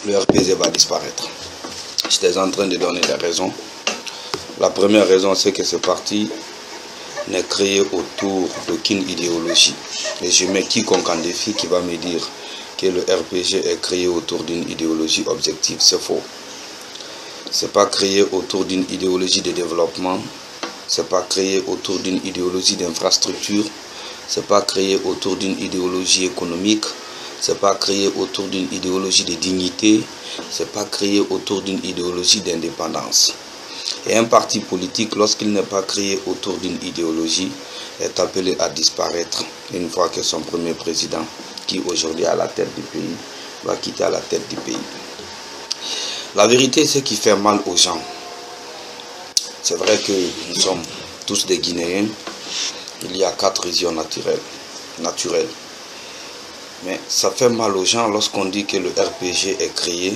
le RPG va disparaître. J'étais en train de donner des raisons. La première raison, c'est que ce parti n'est créé autour d'aucune idéologie. Et je mets quiconque en défi qui va me dire que le RPG est créé autour d'une idéologie objective. C'est faux. C'est pas créé autour d'une idéologie de développement. C'est pas créé autour d'une idéologie d'infrastructure. C'est pas créé autour d'une idéologie économique. C'est pas créé autour d'une idéologie de dignité. C'est pas créé autour d'une idéologie d'indépendance. Et un parti politique, lorsqu'il n'est pas créé autour d'une idéologie, est appelé à disparaître une fois que son premier président, qui aujourd'hui est à la tête du pays, va quitter à la tête du pays. La vérité, c'est qui fait mal aux gens. C'est vrai que nous sommes tous des Guinéens. Il y a 4 régions naturelles. Mais ça fait mal aux gens lorsqu'on dit que le RPG est créé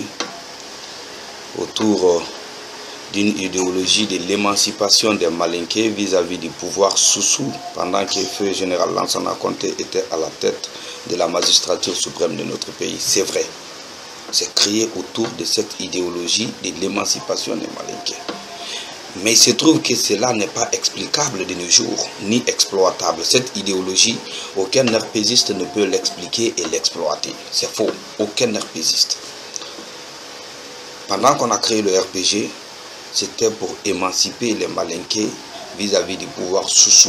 autour d'une idéologie de l'émancipation des Malinqués vis-à-vis du pouvoir Soussou, pendant que Feu Général Lansana Conté était à la tête de la magistrature suprême de notre pays. C'est vrai. C'est créé autour de cette idéologie de l'émancipation des Malinqués. Mais il se trouve que cela n'est pas explicable de nos jours, ni exploitable. Cette idéologie, aucun RPGiste ne peut l'expliquer et l'exploiter. C'est faux. Aucun RPGiste. Pendant qu'on a créé le RPG, c'était pour émanciper les Malinqués vis-à-vis du pouvoir Soussou.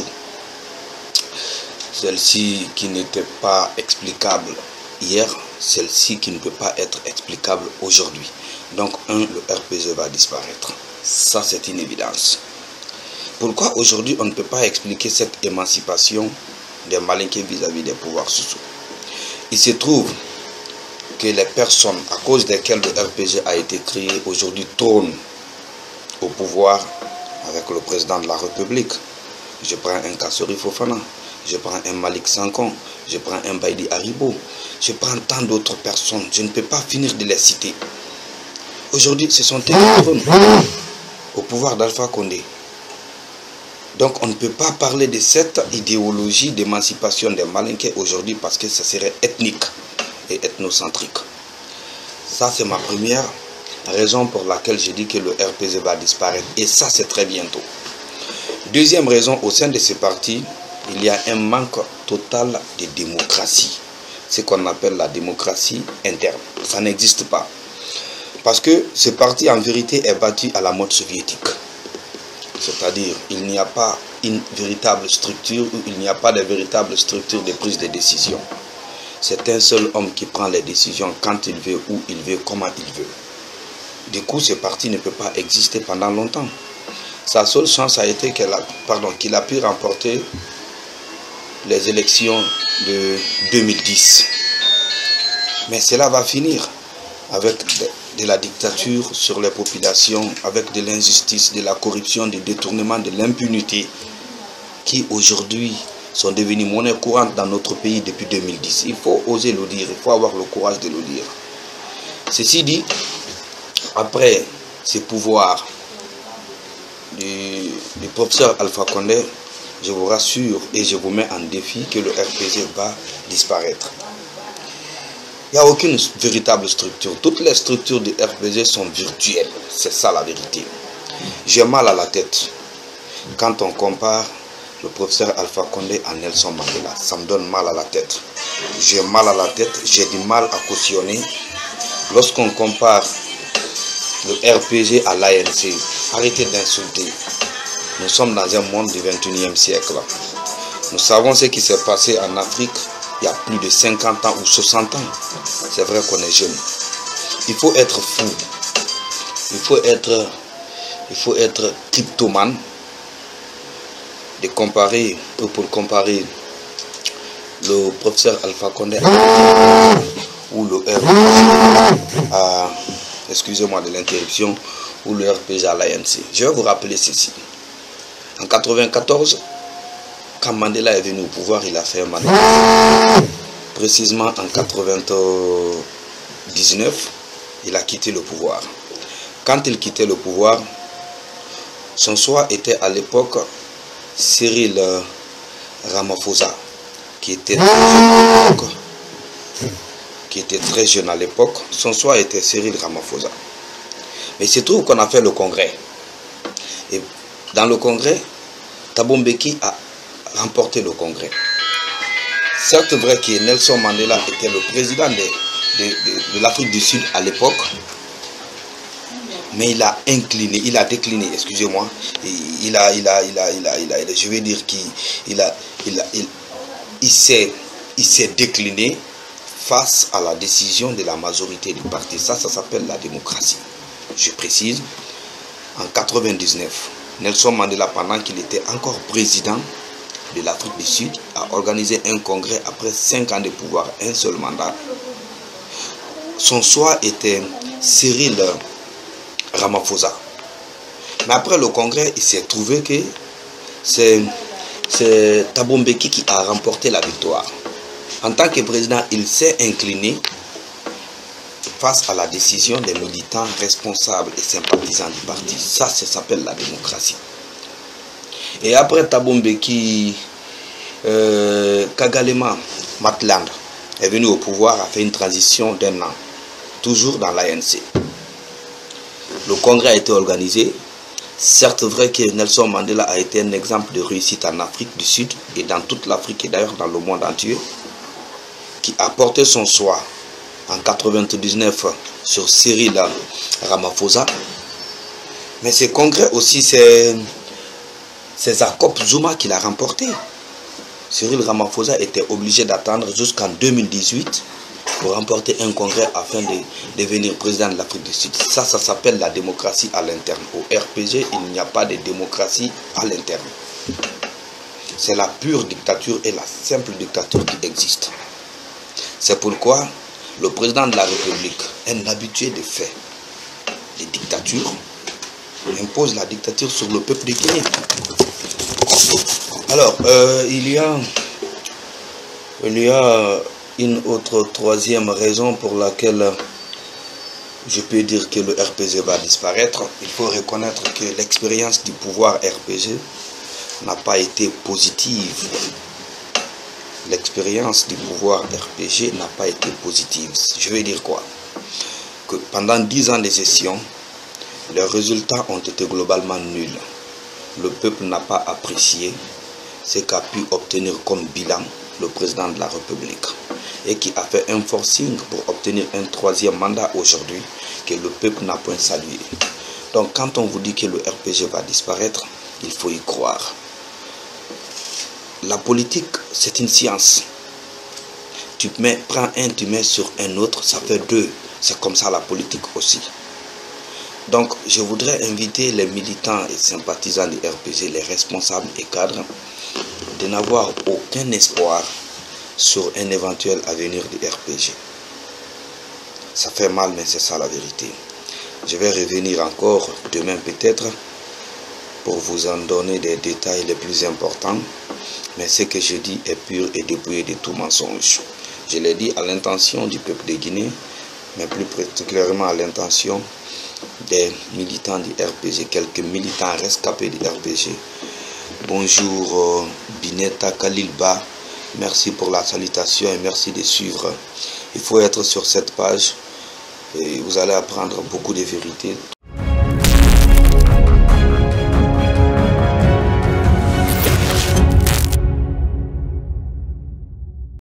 Celle-ci qui n'était pas explicable hier, celle-ci qui ne peut pas être explicable aujourd'hui. Donc, le RPG va disparaître. Ça, c'est une évidence. Pourquoi aujourd'hui on ne peut pas expliquer cette émancipation des Malinqués vis-à-vis des pouvoirs Soussou? Il se trouve que les personnes à cause desquelles le RPG a été créé aujourd'hui trônent au pouvoir avec le président de la République. Je prends un Kassori Fofana, je prends un Malik Sankon, je prends un Baïdi Haribo, je prends tant d'autres personnes, je ne peux pas finir de les citer. Aujourd'hui, ce sont eux qui trônent au pouvoir d'Alpha Condé. Donc on ne peut pas parler de cette idéologie d'émancipation des Malinqués aujourd'hui parce que ça serait ethnique et ethnocentrique. Ça, c'est ma première raison pour laquelle je dis que le RPG va disparaître. Et ça, c'est très bientôt. Deuxième raison, au sein de ce parti, il y a un manque total de démocratie. Ce qu'on appelle la démocratie interne. Ça n'existe pas. Parce que ce parti, en vérité, est bâti à la mode soviétique. C'est-à-dire, il n'y a pas une véritable structure, ou il n'y a pas de véritable structure de prise de décision. C'est un seul homme qui prend les décisions quand il veut, où il veut, comment il veut. Du coup, ce parti ne peut pas exister pendant longtemps. Sa seule chance a été qu'il a pu remporter les élections de 2010. Mais cela va finir avec de la dictature sur les populations, avec de l'injustice, de la corruption, du détournement, de l'impunité, qui aujourd'hui sont devenus monnaie courante dans notre pays depuis 2010. Il faut oser le dire, il faut avoir le courage de le dire. Ceci dit, après ces pouvoirs du professeur Alpha Condé, je vous rassure et je vous mets en défi que le RPG va disparaître. Il n'y a aucune véritable structure. Toutes les structures du RPG sont virtuelles. C'est ça la vérité. J'ai mal à la tête quand on compare le professeur Alpha Condé à Nelson Mandela. Ça me donne mal à la tête. J'ai mal à la tête. J'ai du mal à cautionner. Lorsqu'on compare le RPG à l'ANC, arrêtez d'insulter. Nous sommes dans un monde du 21e siècle. Nous savons ce qui s'est passé en Afrique il y a plus de 50 ans ou 60 ans. C'est vrai qu'on est jeune. Il faut être fou. Il faut être cryptomane pour comparer le professeur Alpha Condé ou le RPG à, excusez-moi de l'interruption, ou le RPG à l'ANC. Je vais vous rappeler ceci. En 1994, quand Mandela est venu au pouvoir, il a fait un mandat. Précisément en 1999, il a quitté le pouvoir. Quand il quittait le pouvoir, son choix était à l'époque Cyril Ramaphosa, qui était qui était très jeune à l'époque. Son choix était Cyril Ramaphosa. Mais il se trouve qu'on a fait le congrès. Et dans le congrès, Thabo Mbeki a remporté le congrès. Certes vrai que Nelson Mandela était le président de l'Afrique du Sud à l'époque, mais il a décliné, excusez-moi, je vais dire qu'il s'est décliné face à la décision de la majorité du parti. Ça s'appelle la démocratie. Je précise, en 1999, Nelson Mandela, pendant qu'il était encore président de l'Afrique du Sud, a organisé un congrès après 5 ans de pouvoir, un seul mandat. Son choix était Cyril Ramaphosa. Mais après le congrès, il s'est trouvé que c'est Thabo Mbeki qui a remporté la victoire. En tant que président, il s'est incliné face à la décision des militants responsables et sympathisants du parti. Ça s'appelle la démocratie. Et après Thabo Mbeki, Kagalema Matland est venu au pouvoir, a fait une transition d'1 an, toujours dans l'ANC. Le congrès a été organisé. Certes vrai que Nelson Mandela a été un exemple de réussite en Afrique du Sud et dans toute l'Afrique et d'ailleurs dans le monde entier, qui a porté son choix en 1999 sur Cyril Ramaphosa. Mais ce congrès aussi, c'est Jacob Zuma qui l'a remporté. Cyril Ramaphosa était obligé d'attendre jusqu'en 2018 pour remporter un congrès afin de devenir président de l'Afrique du Sud. Ça s'appelle la démocratie à l'interne. Au RPG, il n'y a pas de démocratie à l'interne. C'est la pure dictature et la simple dictature qui existe. C'est pourquoi le président de la République, un habitué de fait des dictatures, impose la dictature sur le peuple de Guinée. Alors, il y a une autre troisième raison pour laquelle je peux dire que le RPG va disparaître. Il faut reconnaître que l'expérience du pouvoir RPG n'a pas été positive. L'expérience du pouvoir RPG n'a pas été positive. Je veux dire quoi? Que pendant 10 ans de gestion, les résultats ont été globalement nuls. Le peuple n'a pas apprécié ce qu'a pu obtenir comme bilan le président de la République et qui a fait un forcing pour obtenir un 3e mandat aujourd'hui que le peuple n'a point salué. Donc quand on vous dit que le RPG va disparaître, il faut y croire. La politique, c'est une science. Tu prends un, tu mets sur un autre, ça fait 2. C'est comme ça la politique aussi. Donc, je voudrais inviter les militants et sympathisants du RPG, les responsables et cadres, de n'avoir aucun espoir sur un éventuel avenir du RPG. Ça fait mal, mais c'est ça la vérité. Je vais revenir encore demain peut-être pour vous en donner des détails les plus importants. Mais ce que je dis est pur et dépouillé de tout mensonge. Je l'ai dit à l'intention du peuple de Guinée, mais plus particulièrement à l'intention des militants du RPG, quelques militants rescapés du RPG. Bonjour Bineta Kalilba, merci pour la salutation et merci de suivre. Il faut être sur cette page et vous allez apprendre beaucoup de vérités.